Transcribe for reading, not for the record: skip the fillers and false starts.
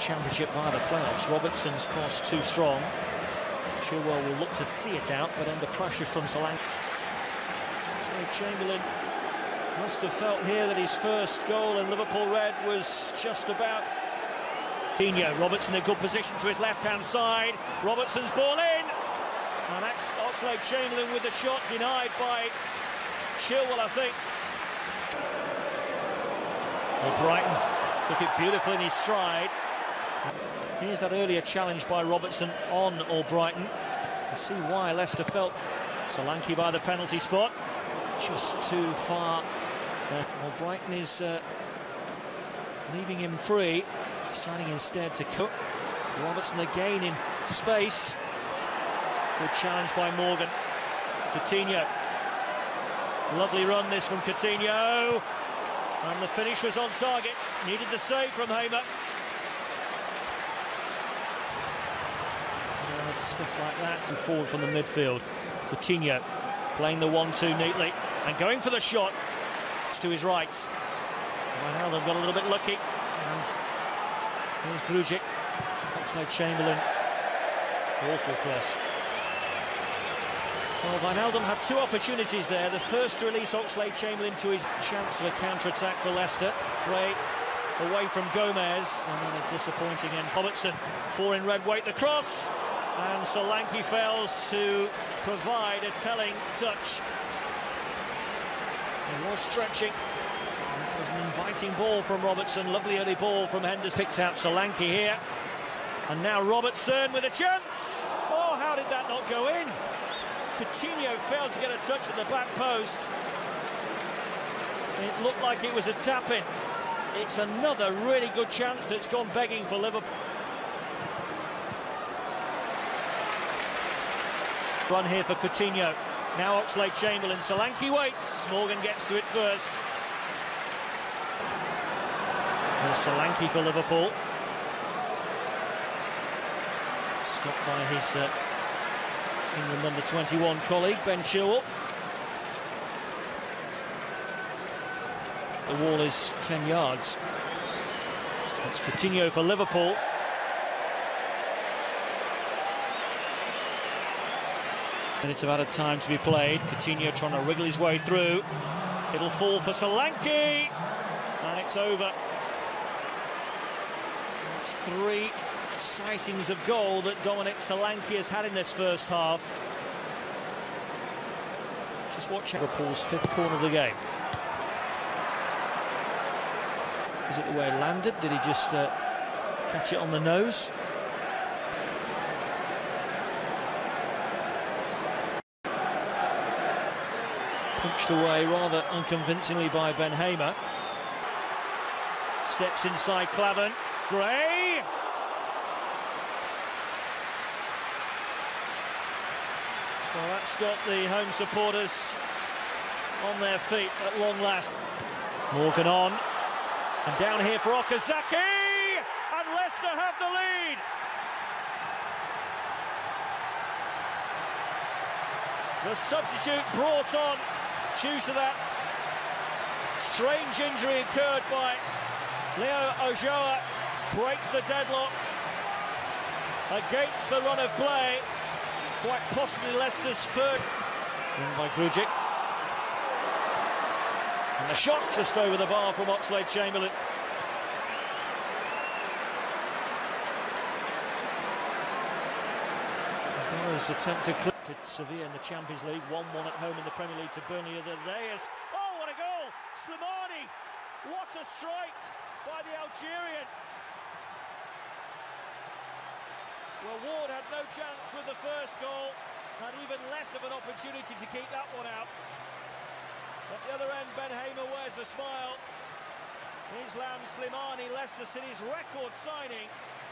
Championship via the playoffs. Robertson's cross too strong. Chilwell will look to see it out, but under pressure from Solanke. Chamberlain must have felt here that his first goal in Liverpool red was just about. Coutinho, Robertson in a good position to his left-hand side. Robertson's ball in, and Oxlade-Chamberlain with the shot denied by Chilwell, I think. Well, Brighton took it beautifully in his stride. Here's that earlier challenge by Robertson on Albrighton. You see why Leicester felt. Solanke by the penalty spot. Just too far. Albrighton is leaving him free, deciding instead to cut. Robertson again in space. Good challenge by Morgan. Coutinho. Lovely run this from Coutinho. And the finish was on target. Needed the save from Hamer. Stuff like that. And forward from the midfield. Coutinho playing the 1-2 neatly and going for the shot. To his right. Wijnaldum got a little bit lucky. And here's Grujic. Oxlade-Chamberlain. Awful cross. Well, Wijnaldum had two opportunities there. The first to release Oxlade-Chamberlain to his chance of a counter-attack for Leicester. Gray away from Gomez, and then a disappointing end. Robertson, 4 in red weight, the cross, and Solanke fails to provide a telling touch. He was stretching. It was an inviting ball from Robertson. Lovely early ball from Henderson. Picked out Solanke here, and now Robertson with a chance. Oh, how did that not go in? Coutinho failed to get a touch at the back post. It looked like it was a tap-in. It's another really good chance that's gone begging for Liverpool. Run here for Coutinho. Now Oxlade-Chamberlain. Solanke waits. Morgan gets to it first. There's Solanke for Liverpool. Stopped by his England under-21 colleague, Ben Chilwell. The wall is 10 yards. That's Coutinho for Liverpool. Minutes of added time to be played. Coutinho trying to wriggle his way through. It'll fall for Solanke, and it's over. That's 3 sightings of goal that Dominic Solanke has had in this first half. Just watch Liverpool's 5th corner of the game. Is it the way it landed? Did he just catch it on the nose? Punched away rather unconvincingly by Ben Hamer. Steps inside Klavan. Gray. Well, that's got the home supporters on their feet at long last. Morgan on. And down here for Okazaki. And Leicester have the lead. The substitute brought on due to that strange injury incurred by Leo Ojoa. Breaks the deadlock against the run of play. Quite possibly Leicester's third. In by Grujic. And the shot just over the bar from Oxlade-Chamberlain. His attempt to clip Sevilla in the Champions League, 1-1 at home in the Premier League to Burnley the other day. Oh, what a goal! Slimani! What a strike by the Algerian! Well, Ward had no chance with the first goal, had even less of an opportunity to keep that one out. At the other end, Ben Hamer wears a smile. Islam Slimani, Leicester City's record signing,